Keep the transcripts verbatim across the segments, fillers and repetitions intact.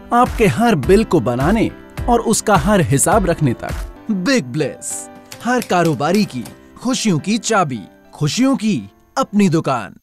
आपके हर बिल को बनाने और उसका हर हिसाब रखने तक। बिग ब्लेस, हर कारोबारी की खुशियों की चाबी, खुशियों की अपनी दुकान।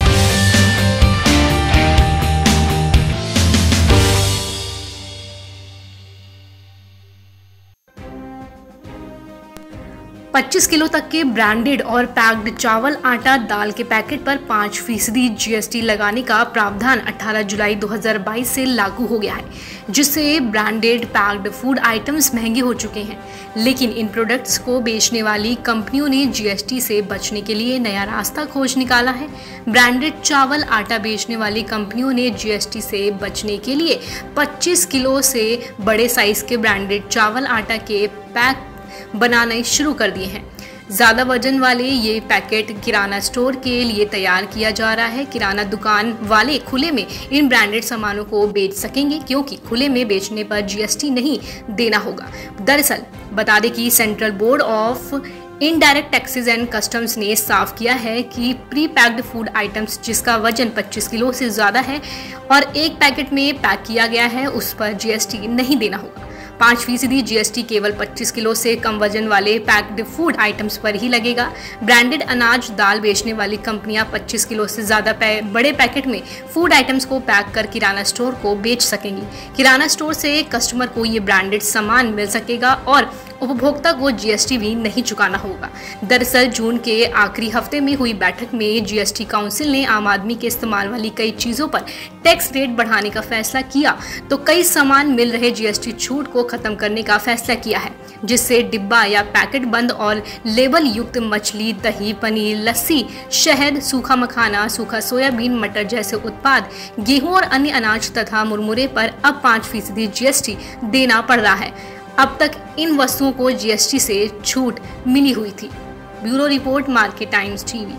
पच्चीस किलो तक के ब्रांडेड और पैक्ड चावल, आटा, दाल के पैकेट पर पाँच फीसदी जीएसटी लगाने का प्रावधान अठारह जुलाई दो हज़ार बाईस से लागू हो गया है, जिससे ब्रांडेड पैक्ड फूड आइटम्स महंगे हो चुके हैं। लेकिन इन प्रोडक्ट्स को बेचने वाली कंपनियों ने जीएसटी से बचने के लिए नया रास्ता खोज निकाला है। ब्रांडेड चावल, आटा बेचने वाली कंपनियों ने जीएसटी से बचने के लिए पच्चीस किलो से बड़े साइज के ब्रांडेड चावल, आटा के पैक बनाने शुरू कर दिए हैं। ज़्यादा वजन वाले ये पैकेट किराना स्टोर के लिए तैयार किया जा रहा है। किराना दुकान वाले खुले में इन ब्रांडेड सामानों को बेच सकेंगे, क्योंकि खुले में बेचने पर जीएसटी नहीं देना होगा। दरअसल बता दें कि central board of indirect taxes and customs ने साफ किया है कि प्री पैक्ड फूड आइटम्स जिसका वजन पच्चीस किलो से ज़्यादा है और एक पैकेट में पैक किया गया है, उस पर जीएसटी नहीं देना होगा। पाँच फीसदी जीएसटी केवल पच्चीस किलो से कम वजन वाले पैक्ड फूड आइटम्स पर ही लगेगा। ब्रांडेड अनाज, दाल बेचने वाली कंपनियां पच्चीस किलो से ज़्यादा पै, बड़े पैकेट में फूड आइटम्स को पैक कर किराना स्टोर को बेच सकेंगी। किराना स्टोर से कस्टमर को ये ब्रांडेड सामान मिल सकेगा और उपभोक्ता को जीएसटी भी नहीं चुकाना होगा। दरअसल जून के आखिरी हफ्ते में हुई बैठक में जीएसटी काउंसिल ने आम आदमी के इस्तेमाल वाली कई चीज़ों पर टैक्स रेट बढ़ाने का फैसला किया, तो कई सामान मिल रहे जीएसटी छूट को खत्म करने का फैसला किया है, जिससे डिब्बा या पैकेट बंद और लेबल युक्त मछली, दही, पनीर, लस्सी, शहद, सूखा मखाना, सूखा सोयाबीन, मटर जैसे उत्पाद, गेहूं और अन्य अनाज तथा मुरमुरे पर अब पाँच फीसदी जीएसटी देना पड़ रहा है। अब तक इन वस्तुओं को जीएसटी से छूट मिली हुई थी। Bureau report, Market Times TV.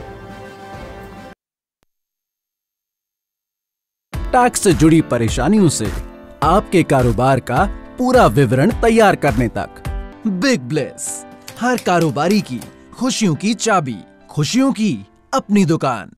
Tax से जुड़ी परेशानियों से आपके कारोबार का पूरा विवरण तैयार करने तक। बिग ब्लेस, हर कारोबारी की खुशियों की चाबी, खुशियों की अपनी दुकान।